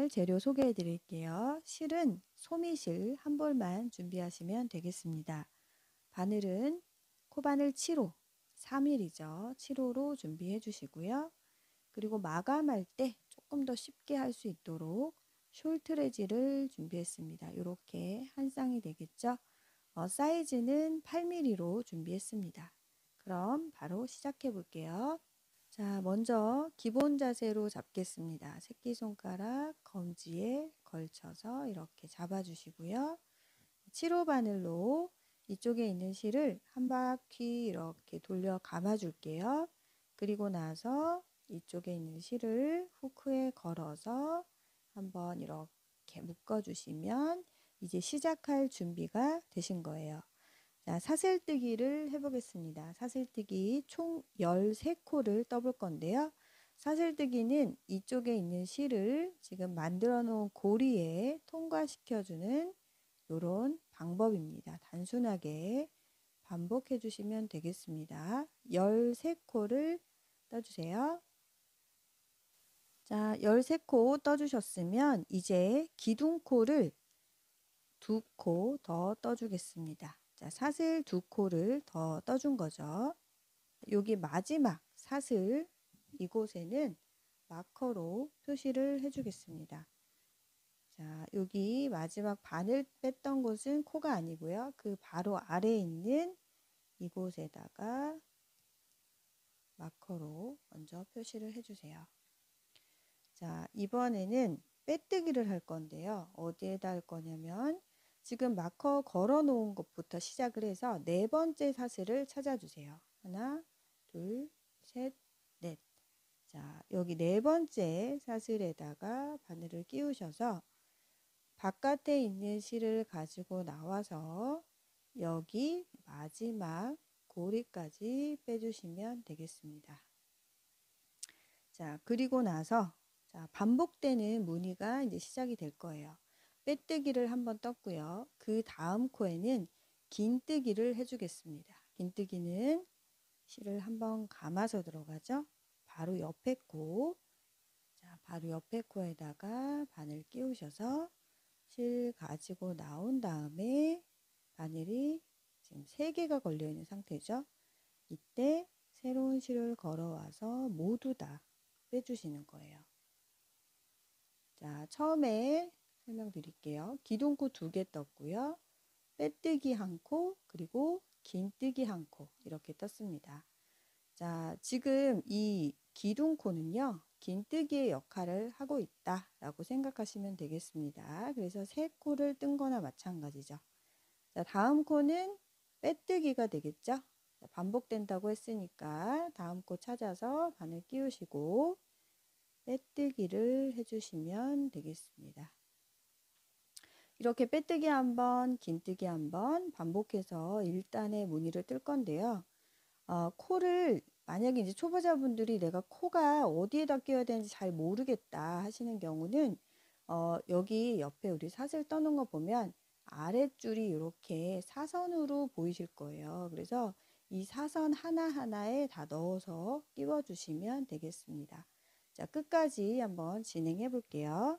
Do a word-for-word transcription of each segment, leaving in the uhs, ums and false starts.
오늘 재료 소개해 드릴게요. 실은 소미실 한 볼만 준비하시면 되겠습니다. 바늘은 코바늘 칠 호, 삼 밀리미터죠. 칠 호로 준비해 주시고요. 그리고 마감할 때 조금 더 쉽게 할 수 있도록 숄트레지를 준비했습니다. 이렇게 한 쌍이 되겠죠. 어, 사이즈는 팔 밀리미터로 준비했습니다. 그럼 바로 시작해 볼게요. 자, 먼저 기본 자세로 잡겠습니다. 새끼손가락 검지에 걸쳐서 이렇게 잡아주시고요. 칠 호 바늘로 이쪽에 있는 실을 한 바퀴 이렇게 돌려 감아줄게요. 그리고 나서 이쪽에 있는 실을 후크에 걸어서 한번 이렇게 묶어주시면 이제 시작할 준비가 되신 거예요. 자, 사슬뜨기를 해보겠습니다. 사슬뜨기 총 열세 코를 떠볼 건데요. 사슬뜨기는 이쪽에 있는 실을 지금 만들어 놓은 고리에 통과시켜주는 이런 방법입니다. 단순하게 반복해 주시면 되겠습니다. 열세 코를 떠주세요. 자, 열세 코 떠주셨으면 이제 기둥코를 두 코 더 떠주겠습니다. 자, 사슬 두 코를 더 떠준 거죠. 여기 마지막 사슬 이곳에는 마커로 표시를 해주겠습니다. 자, 여기 마지막 바늘 뺐던 곳은 코가 아니고요. 그 바로 아래에 있는 이곳에다가 마커로 먼저 표시를 해주세요. 자, 이번에는 빼뜨기를 할 건데요. 어디에다 할 거냐면 지금 마커 걸어 놓은 것부터 시작을 해서 네 번째 사슬을 찾아주세요. 하나, 둘, 셋, 넷. 자, 여기 네 번째 사슬에다가 바늘을 끼우셔서 바깥에 있는 실을 가지고 나와서 여기 마지막 고리까지 빼주시면 되겠습니다. 자, 그리고 나서 자, 반복되는 무늬가 이제 시작이 될 거예요. 빼뜨기를 한번 떴고요. 그 다음 코에는 긴뜨기를 해주겠습니다. 긴뜨기는 실을 한번 감아서 들어가죠. 바로 옆에 코, 자, 바로 옆에 코에다가 바늘 끼우셔서 실 가지고 나온 다음에 바늘이 지금 세 개가 걸려 있는 상태죠. 이때 새로운 실을 걸어와서 모두 다 빼주시는 거예요. 자, 처음에 설명드릴게요. 기둥코 두 개 떴고요. 빼뜨기 한 코, 그리고 긴뜨기 한 코 이렇게 떴습니다. 자, 지금 이 기둥코는요. 긴뜨기의 역할을 하고 있다 라고 생각하시면 되겠습니다. 그래서 세 코를 뜬 거나 마찬가지죠. 자, 다음 코는 빼뜨기가 되겠죠. 자, 반복된다고 했으니까 다음 코 찾아서 바늘 끼우시고 빼뜨기를 해주시면 되겠습니다. 이렇게 빼뜨기 한번, 긴뜨기 한번 반복해서 일 단의 무늬를 뜰 건데요. 어, 코를 만약에 이제 초보자분들이 내가 코가 어디에다 끼워야 되는지 잘 모르겠다 하시는 경우는 어, 여기 옆에 우리 사슬 떠는 거 보면 아랫줄이 이렇게 사선으로 보이실 거예요. 그래서 이 사선 하나하나에 다 넣어서 끼워 주시면 되겠습니다. 자, 끝까지 한번 진행해 볼게요.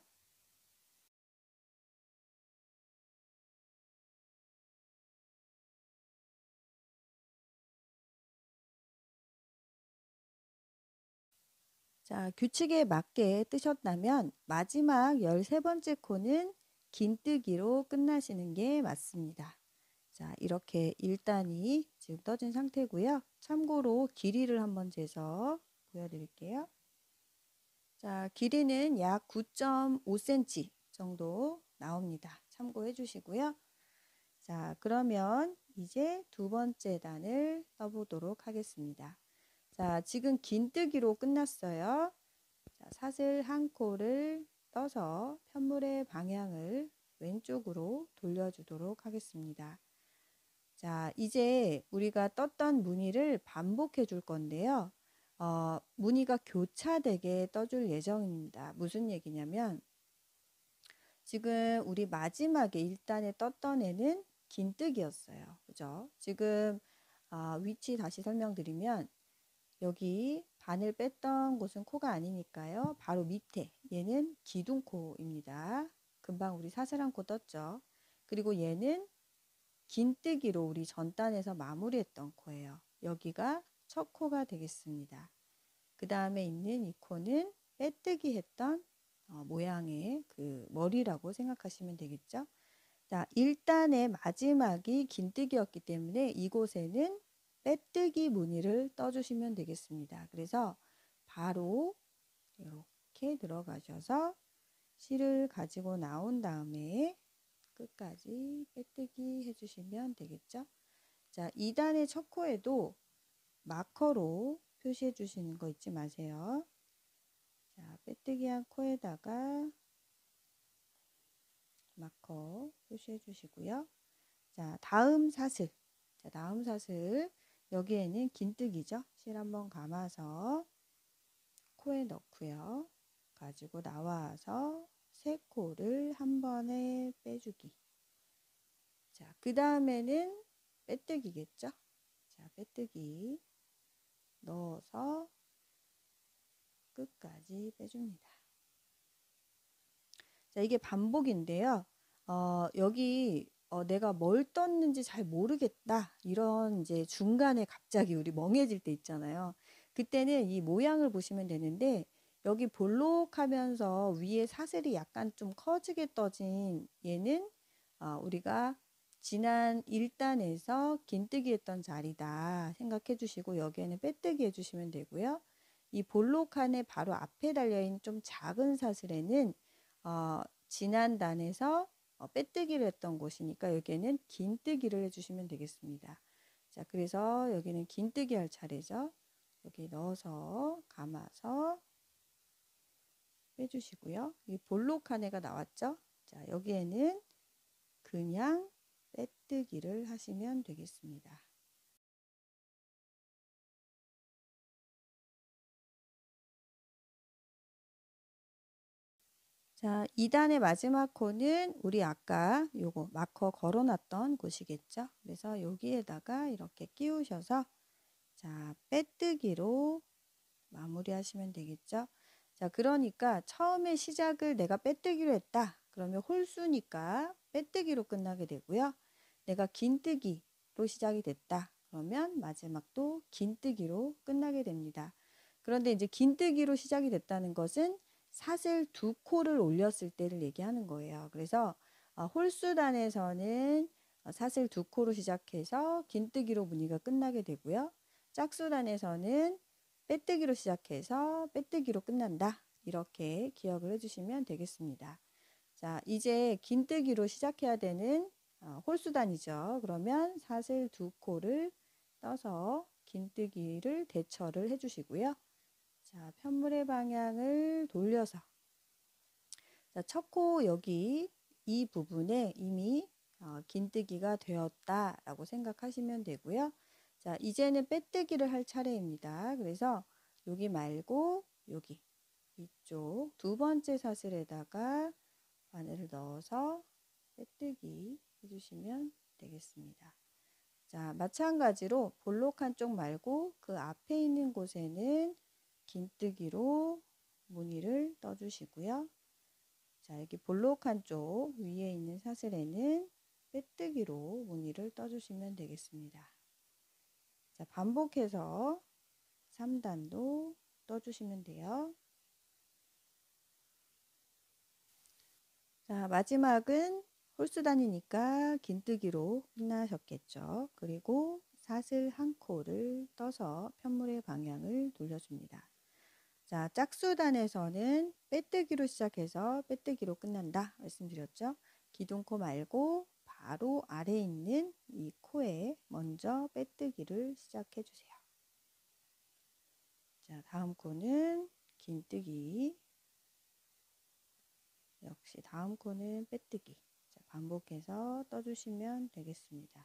자, 규칙에 맞게 뜨셨다면 마지막 열세 번째 코는 긴뜨기로 끝나시는 게 맞습니다. 자, 이렇게 일 단이 지금 떠진 상태고요. 참고로 길이를 한번 재서 보여드릴게요. 자, 길이는 약 구 점 오 센티미터 정도 나옵니다. 참고해 주시고요. 자, 그러면 이제 두 번째 단을 떠보도록 하겠습니다. 자, 지금 긴뜨기로 끝났어요. 자, 사슬 한 코를 떠서 편물의 방향을 왼쪽으로 돌려주도록 하겠습니다. 자, 이제 우리가 떴던 무늬를 반복해 줄 건데요. 어, 무늬가 교차되게 떠줄 예정입니다. 무슨 얘기냐면 지금 우리 마지막에 일 단에 떴던 애는 긴뜨기였어요. 그죠? 지금 어, 위치 다시 설명드리면 여기 바늘 뺐던 곳은 코가 아니니까요. 바로 밑에 얘는 기둥코입니다. 금방 우리 사슬한 코 떴죠. 그리고 얘는 긴뜨기로 우리 전단에서 마무리했던 코예요. 여기가 첫 코가 되겠습니다. 그 다음에 있는 이 코는 빼뜨기 했던 어, 모양의 그 머리라고 생각하시면 되겠죠. 자, 일 단의 마지막이 긴뜨기였기 때문에 이곳에는 빼뜨기 무늬를 떠주시면 되겠습니다. 그래서 바로 이렇게 들어가셔서 실을 가지고 나온 다음에 끝까지 빼뜨기 해주시면 되겠죠. 자, 이 단의 첫 코에도 마커로 표시해 주시는 거 잊지 마세요. 자, 빼뜨기한 코에다가 마커 표시해 주시고요. 자, 다음 사슬. 자, 다음 사슬. 여기에는 긴뜨기죠. 실 한번 감아서 코에 넣고요. 가지고 나와서 세 코를 한 번에 빼주기. 자, 그 다음에는 빼뜨기겠죠. 자, 빼뜨기 넣어서 끝까지 빼줍니다. 자, 이게 반복인데요. 어, 여기 어, 내가 뭘 떴는지 잘 모르겠다. 이런 이제 중간에 갑자기 우리 멍해질 때 있잖아요. 그때는 이 모양을 보시면 되는데 여기 볼록하면서 위에 사슬이 약간 좀 커지게 떠진 얘는 어, 우리가 지난 일 단에서 긴뜨기 했던 자리다 생각해 주시고 여기에는 빼뜨기 해주시면 되고요. 이 볼록한의 바로 앞에 달려있는 좀 작은 사슬에는 어, 지난 단에서 어, 빼뜨기를 했던 곳이니까 여기에는 긴뜨기를 해주시면 되겠습니다. 자, 그래서 여기는 긴뜨기 할 차례죠. 여기 넣어서 감아서 빼주시고요. 이 볼록한 애가 나왔죠. 자, 여기에는 그냥 빼뜨기를 하시면 되겠습니다. 자, 이 단의 마지막 코는 우리 아까 요거 마커 걸어놨던 곳이겠죠. 그래서 여기에다가 이렇게 끼우셔서 자, 빼뜨기로 마무리 하시면 되겠죠. 자, 그러니까 처음에 시작을 내가 빼뜨기로 했다. 그러면 홀수니까 빼뜨기로 끝나게 되고요. 내가 긴뜨기로 시작이 됐다. 그러면 마지막도 긴뜨기로 끝나게 됩니다. 그런데 이제 긴뜨기로 시작이 됐다는 것은 사슬 두 코를 올렸을 때를 얘기하는 거예요. 그래서 홀수단에서는 사슬 두 코로 시작해서 긴뜨기로 무늬가 끝나게 되고요. 짝수단에서는 빼뜨기로 시작해서 빼뜨기로 끝난다. 이렇게 기억을 해주시면 되겠습니다. 자, 이제 긴뜨기로 시작해야 되는 어, 홀수단이죠. 그러면 사슬 두 코를 떠서 긴뜨기를 대처를 해주시고요. 자, 편물의 방향을 돌려서 자, 첫 코 여기 이 부분에 이미 어, 긴뜨기가 되었다라고 생각하시면 되고요. 자, 이제는 빼뜨기를 할 차례입니다. 그래서 여기 말고 여기 이쪽 두 번째 사슬에다가 바늘을 넣어서 빼뜨기 해주시면 되겠습니다. 자, 마찬가지로 볼록한 쪽 말고 그 앞에 있는 곳에는 긴뜨기로 무늬를 떠주시고요. 자, 여기 볼록한 쪽 위에 있는 사슬에는 빼뜨기로 무늬를 떠주시면 되겠습니다. 자, 반복해서 삼 단도 떠주시면 돼요. 자, 마지막은 홀수단이니까 긴뜨기로 끝나셨겠죠. 그리고 사슬 한 코를 떠서 편물의 방향을 돌려줍니다. 자, 짝수단에서는 빼뜨기로 시작해서 빼뜨기로 끝난다 말씀드렸죠. 기둥코 말고 바로 아래에 있는 이 코에 먼저 빼뜨기를 시작해 주세요. 자, 다음 코는 긴뜨기. 역시 다음 코는 빼뜨기. 자, 반복해서 떠주시면 되겠습니다.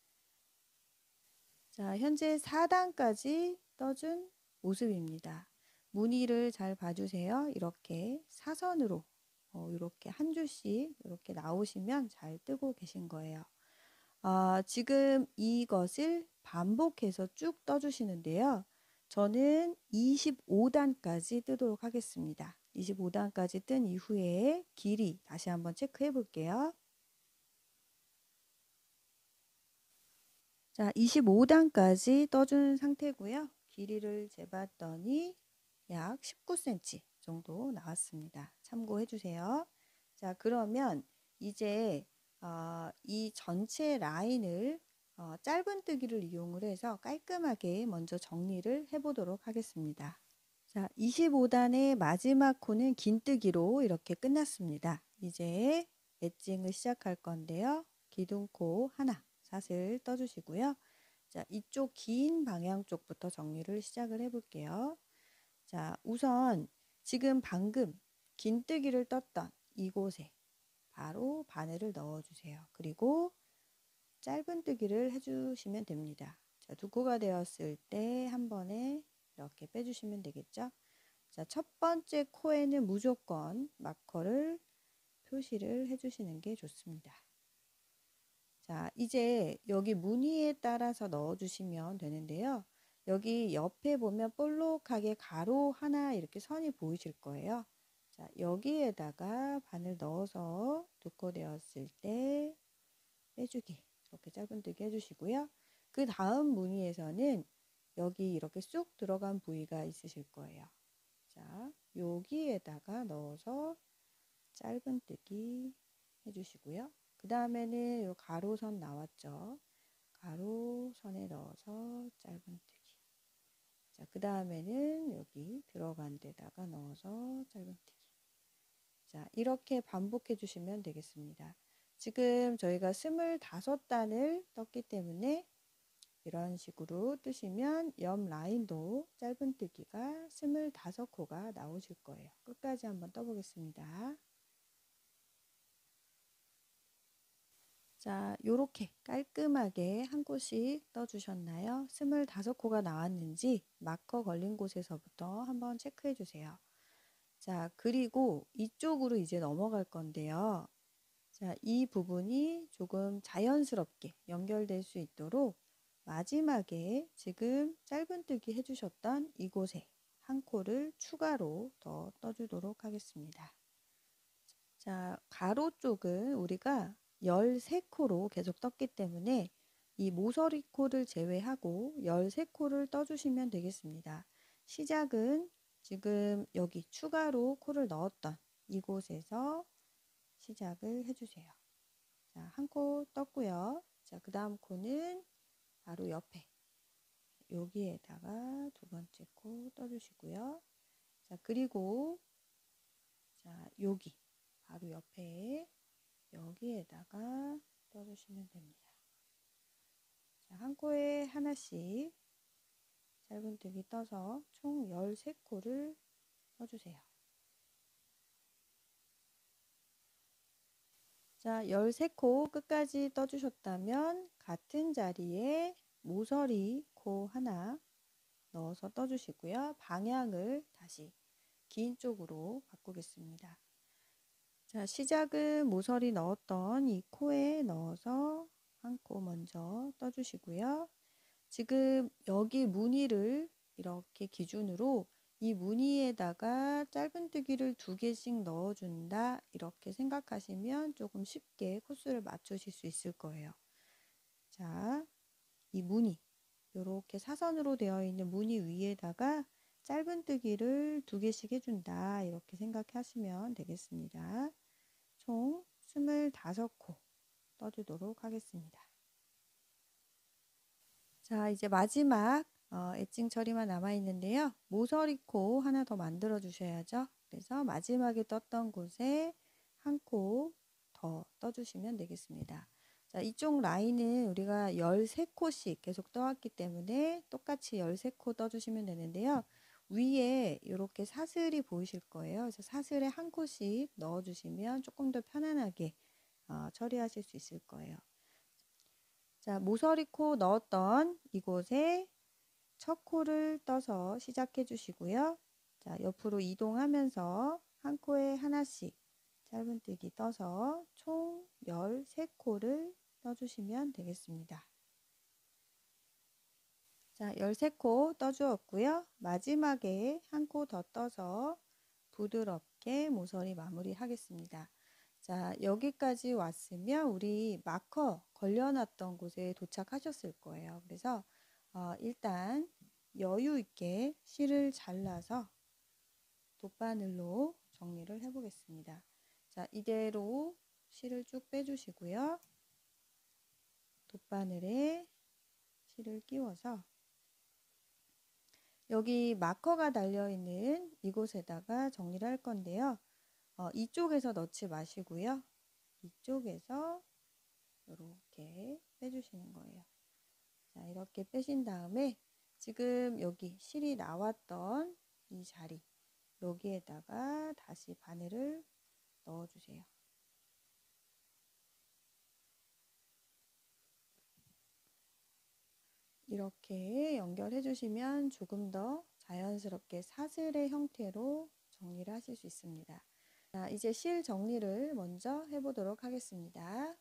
자, 현재 사 단까지 떠준 모습입니다. 무늬를 잘 봐주세요. 이렇게 사선으로 어, 이렇게 한 줄씩 이렇게 나오시면 잘 뜨고 계신 거예요. 아, 지금 이것을 반복해서 쭉 떠주시는데요. 저는 이십오 단까지 뜨도록 하겠습니다. 이십오 단까지 뜬 이후에 길이 다시 한번 체크해 볼게요. 자, 이십오 단까지 떠준 상태고요. 길이를 재봤더니 약 십구 센티미터 정도 나왔습니다. 참고해 주세요. 자, 그러면 이제 어, 이 전체 라인을 어, 짧은뜨기를 이용을 해서 깔끔하게 먼저 정리를 해 보도록 하겠습니다. 자, 이십오 단의 마지막 코는 긴뜨기로 이렇게 끝났습니다. 이제 엣징을 시작할 건데요. 기둥코 하나 사슬 떠주시고요. 자, 이쪽 긴 방향 쪽부터 정리를 시작을 해 볼게요. 자, 우선 지금 방금 긴뜨기를 떴던 이곳에 바로 바늘을 넣어 주세요. 그리고 짧은뜨기를 해주시면 됩니다. 자, 두 코가 되었을 때 한 번에 이렇게 빼주시면 되겠죠. 자, 첫 번째 코에는 무조건 마커를 표시를 해주시는 게 좋습니다. 자, 이제 여기 무늬에 따라서 넣어주시면 되는데요. 여기 옆에 보면 볼록하게 가로 하나 이렇게 선이 보이실 거예요. 자, 여기에다가 바늘 넣어서 두 코 되었을 때 빼주기 이렇게 짧은뜨기 해주시고요. 그 다음 무늬에서는 여기 이렇게 쑥 들어간 부위가 있으실 거예요. 자, 여기에다가 넣어서 짧은뜨기 해주시고요. 그 다음에는 요 가로선 나왔죠. 가로선에 넣어서 짧은뜨기. 자, 그 다음에는 여기 들어간 데다가 넣어서 짧은뜨기. 자, 이렇게 반복해 주시면 되겠습니다. 지금 저희가 스물다섯 단을 떴기 때문에 이런 식으로 뜨시면 옆 라인도 짧은뜨기가 스물다섯 코가 나오실 거예요. 끝까지 한번 떠보겠습니다. 자, 요렇게 깔끔하게 한 코씩 떠주셨나요? 스물다섯 코가 나왔는지 마커 걸린 곳에서부터 한번 체크해 주세요. 자, 그리고 이쪽으로 이제 넘어갈 건데요. 자, 이 부분이 조금 자연스럽게 연결될 수 있도록 마지막에 지금 짧은뜨기 해주셨던 이곳에 한 코를 추가로 더 떠주도록 하겠습니다. 자, 가로 쪽은 우리가 열세 코로 계속 떴기 때문에 이 모서리 코를 제외하고 열세 코를 떠주시면 되겠습니다. 시작은 지금 여기 추가로 코를 넣었던 이곳에서 시작을 해주세요. 자, 한 코 떴고요. 자, 그 다음 코는 바로 옆에 여기에다가 두 번째 코 떠주시고요. 자, 그리고 자, 여기 바로 옆에 여기에다가 떠주시면 됩니다. 자, 한 코에 하나씩 짧은뜨기 떠서 총 열세 코를 떠주세요. 자, 열세 코 끝까지 떠주셨다면 같은 자리에 모서리 코 하나 넣어서 떠주시고요. 방향을 다시 긴 쪽으로 바꾸겠습니다. 자, 시작은 모서리 넣었던 이 코에 넣어서 한 코 먼저 떠주시고요. 지금 여기 무늬를 이렇게 기준으로 이 무늬에다가 짧은뜨기를 두 개씩 넣어준다 이렇게 생각하시면 조금 쉽게 코스를 맞추실 수 있을 거예요. 자, 이 무늬 이렇게 사선으로 되어 있는 무늬 위에다가 짧은뜨기를 두 개씩 해준다 이렇게 생각하시면 되겠습니다. 총 스물다섯 코 떠주도록 하겠습니다. 자, 이제 마지막 어, 엣징 처리만 남아 있는데요. 모서리 코 하나 더 만들어 주셔야죠. 그래서 마지막에 떴던 곳에 한 코 더 떠주시면 되겠습니다. 자, 이쪽 라인은 우리가 열세 코씩 계속 떠왔기 때문에 똑같이 열세 코 떠주시면 되는데요. 위에 이렇게 사슬이 보이실 거예요. 그래서 사슬에 한 코씩 넣어주시면 조금 더 편안하게 어, 처리하실 수 있을 거예요. 자, 모서리 코 넣었던 이곳에 첫 코를 떠서 시작해 주시고요. 자, 옆으로 이동하면서 한 코에 하나씩 짧은뜨기 떠서 총 열세 코를 떠주시면 되겠습니다. 자, 열세 코 떠주었고요. 마지막에 한 코 더 떠서 부드럽게 모서리 마무리 하겠습니다. 자, 여기까지 왔으면 우리 마커 걸려놨던 곳에 도착하셨을 거예요. 그래서 어, 일단 여유 있게 실을 잘라서 돗바늘로 정리를 해 보겠습니다. 자, 이대로 실을 쭉 빼주시고요. 돗바늘에 실을 끼워서 여기 마커가 달려있는 이곳에다가 정리를 할 건데요. 어, 이쪽에서 넣지 마시고요. 이쪽에서 이렇게 빼주시는 거예요. 자, 이렇게 빼신 다음에 지금 여기 실이 나왔던 이 자리, 여기에다가 다시 바늘을 넣어주세요. 이렇게 연결해 주시면 조금 더 자연스럽게 사슬의 형태로 정리를 하실 수 있습니다. 자, 이제 실 정리를 먼저 해보도록 하겠습니다.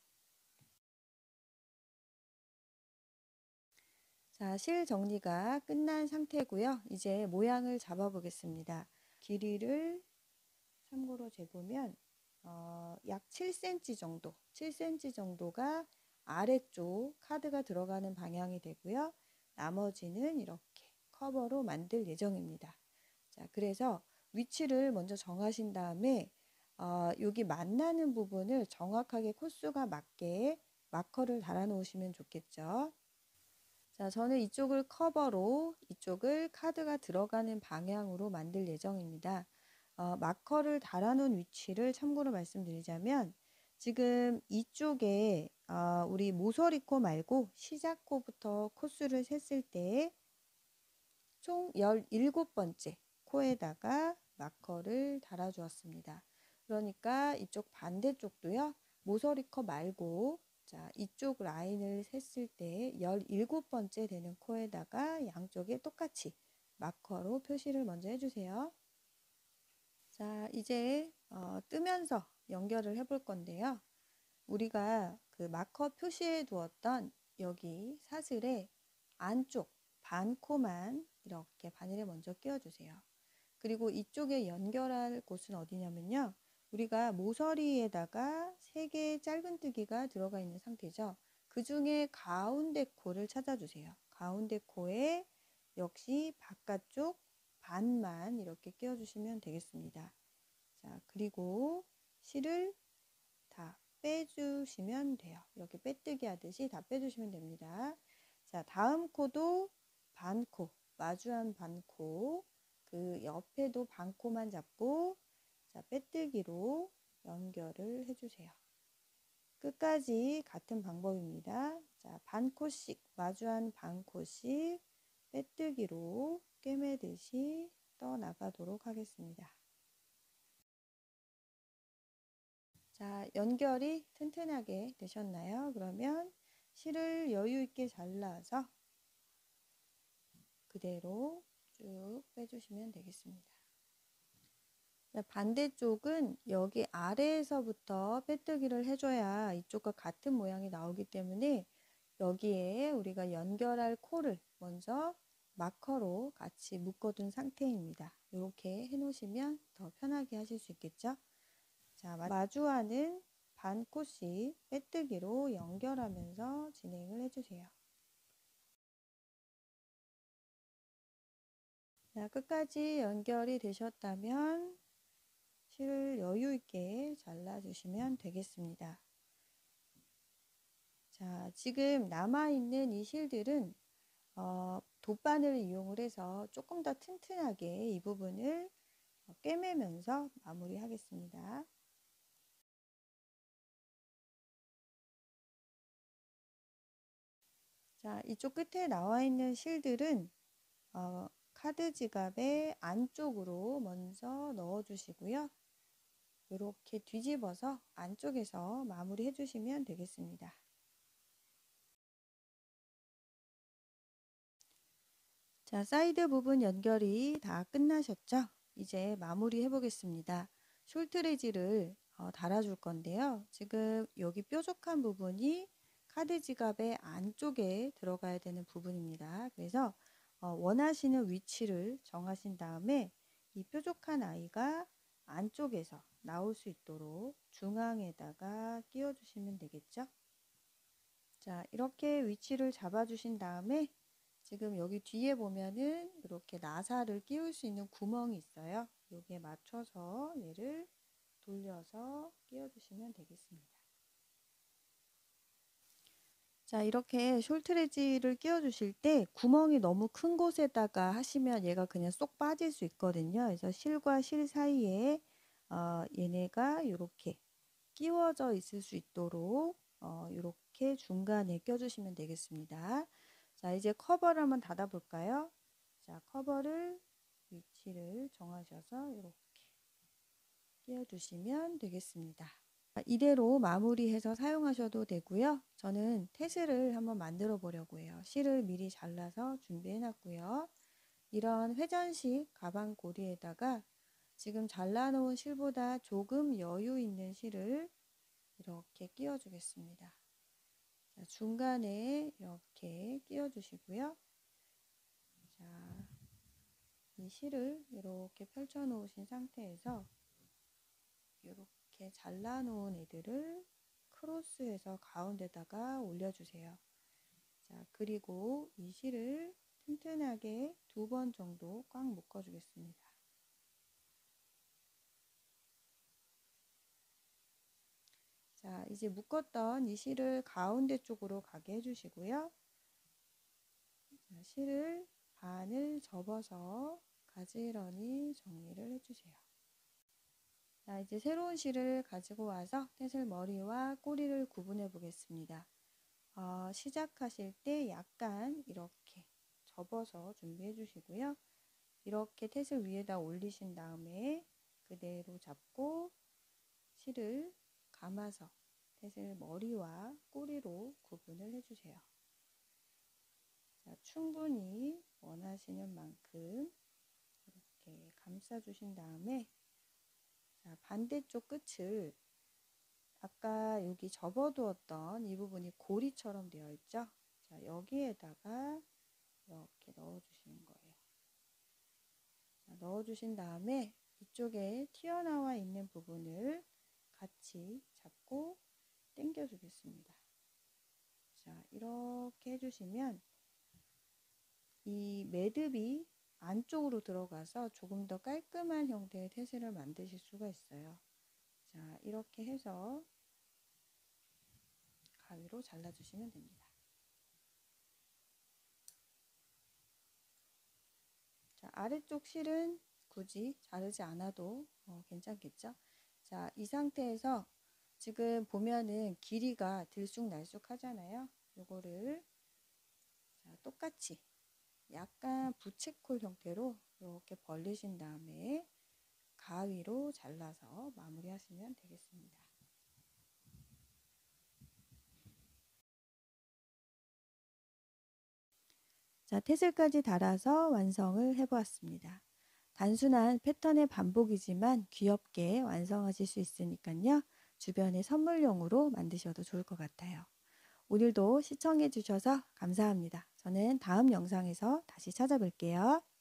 자, 실 정리가 끝난 상태고요. 이제 모양을 잡아 보겠습니다. 길이를 참고로 재보면 어, 약 칠 센티미터 정도, 칠 센티미터 정도가 아래쪽 카드가 들어가는 방향이 되고요. 나머지는 이렇게 커버로 만들 예정입니다. 자, 그래서 위치를 먼저 정하신 다음에 어, 여기 만나는 부분을 정확하게 코수가 맞게 마커를 달아 놓으시면 좋겠죠. 자, 저는 이쪽을 커버로 이쪽을 카드가 들어가는 방향으로 만들 예정입니다. 어, 마커를 달아놓은 위치를 참고로 말씀드리자면 지금 이쪽에 어, 우리 모서리 코 말고 시작 코부터 코수를 셌을 때 총 열일곱 번째 코에다가 마커를 달아 주었습니다. 그러니까 이쪽 반대쪽도요. 모서리 코 말고 자, 이쪽 라인을 셌을 때 열일곱 번째 되는 코에다가 양쪽에 똑같이 마커로 표시를 먼저 해주세요. 자, 이제 어, 뜨면서 연결을 해 볼 건데요. 우리가 그 마커 표시해 두었던 여기 사슬의 안쪽 반코만 이렇게 바늘에 먼저 끼워주세요. 그리고 이쪽에 연결할 곳은 어디냐면요. 우리가 모서리에다가 세 개의 짧은뜨기가 들어가 있는 상태죠. 그 중에 가운데 코를 찾아주세요. 가운데 코에 역시 바깥쪽 반만 이렇게 끼워주시면 되겠습니다. 자, 그리고 실을 다 빼주시면 돼요. 이렇게 빼뜨기 하듯이 다 빼주시면 됩니다. 자, 다음 코도 반코, 마주한 반코, 그 옆에도 반코만 잡고 자, 빼뜨기로 연결을 해주세요. 끝까지 같은 방법입니다. 자, 반코씩, 마주한 반코씩 빼뜨기로 꿰매듯이 떠나가도록 하겠습니다. 자, 연결이 튼튼하게 되셨나요? 그러면 실을 여유 있게 잘라서 그대로 쭉 빼주시면 되겠습니다. 자, 반대쪽은 여기 아래에서부터 빼뜨기를 해줘야 이쪽과 같은 모양이 나오기 때문에 여기에 우리가 연결할 코를 먼저 마커로 같이 묶어둔 상태입니다. 이렇게 해놓으시면 더 편하게 하실 수 있겠죠? 자, 마주하는 반코씩 빼뜨기로 연결하면서 진행을 해주세요. 자, 끝까지 연결이 되셨다면 실을 여유 있게 잘라주시면 되겠습니다. 자, 지금 남아있는 이 실들은 어, 돗바늘을 이용을 해서 조금 더 튼튼하게 이 부분을 꿰매면서 마무리 하겠습니다. 자, 이쪽 끝에 나와 있는 실들은 어, 카드 지갑의 안쪽으로 먼저 넣어 주시고요. 이렇게 뒤집어서 안쪽에서 마무리 해주시면 되겠습니다. 자, 사이드 부분 연결이 다 끝나셨죠? 이제 마무리 해보겠습니다. 숄트레지를 어, 달아줄 건데요. 지금 여기 뾰족한 부분이 카드 지갑의 안쪽에 들어가야 되는 부분입니다. 그래서 어, 원하시는 위치를 정하신 다음에 이 뾰족한 아이가 안쪽에서 나올 수 있도록 중앙에다가 끼워 주시면 되겠죠. 자, 이렇게 위치를 잡아 주신 다음에 지금 여기 뒤에 보면은 이렇게 나사를 끼울 수 있는 구멍이 있어요. 여기에 맞춰서 얘를 돌려서 끼워 주시면 되겠습니다. 자, 이렇게 숄트레지를 끼워 주실 때 구멍이 너무 큰 곳에다가 하시면 얘가 그냥 쏙 빠질 수 있거든요. 그래서 실과 실 사이에 어, 얘네가 이렇게 끼워져 있을 수 있도록 어, 이렇게 중간에 껴주시면 되겠습니다. 자, 이제 커버를 한번 닫아 볼까요? 자, 커버를 위치를 정하셔서 이렇게 끼워주시면 되겠습니다. 이대로 마무리해서 사용하셔도 되고요. 저는 태스를 한번 만들어 보려고 해요. 실을 미리 잘라서 준비해 놨고요. 이런 회전식 가방 고리에다가 지금 잘라 놓은 실보다 조금 여유 있는 실을 이렇게 끼워 주겠습니다. 자, 중간에 이렇게 끼워 주시고요. 자, 이 실을 이렇게 펼쳐 놓으신 상태에서 이렇게 잘라 놓은 애들을 크로스해서 가운데다가 올려주세요. 자, 그리고 이 실을 튼튼하게 두 번 정도 꽉 묶어 주겠습니다. 자, 이제 묶었던 이 실을 가운데 쪽으로 가게 해주시고요. 자, 실을 반을 접어서 가지런히 정리를 해주세요. 자, 이제 새로운 실을 가지고 와서 태슬 머리와 꼬리를 구분해 보겠습니다. 어, 시작하실 때 약간 이렇게 접어서 준비해 주시고요. 이렇게 태슬 위에다 올리신 다음에 그대로 잡고 실을 감아서 태슬 머리와 꼬리로 구분을 해주세요. 자, 충분히 원하시는 만큼 이렇게 감싸 주신 다음에 자, 반대쪽 끝을 아까 여기 접어두었던 이 부분이 고리처럼 되어 있죠. 자, 여기에다가 이렇게 넣어 주시는 거예요. 자, 넣어 주신 다음에 이쪽에 튀어나와 있는 부분을 같이 잡고 당겨 주겠습니다. 자, 이렇게 해주시면 이 매듭이 안쪽으로 들어가서 조금 더 깔끔한 형태의 태슬을 만드실 수가 있어요. 자, 이렇게 해서 가위로 잘라주시면 됩니다. 자, 아래쪽 실은 굳이 자르지 않아도 어, 괜찮겠죠? 자, 이 상태에서 지금 보면은 길이가 들쑥날쑥 하잖아요. 요거를 자, 똑같이 약간 부채꼴 형태로 이렇게 벌리신 다음에 가위로 잘라서 마무리 하시면 되겠습니다. 자, 태슬까지 달아서 완성을 해 보았습니다. 단순한 패턴의 반복이지만 귀엽게 완성하실 수 있으니까요. 주변에 선물용으로 만드셔도 좋을 것 같아요. 오늘도 시청해 주셔서 감사합니다. 저는 다음 영상에서 다시 찾아뵐게요.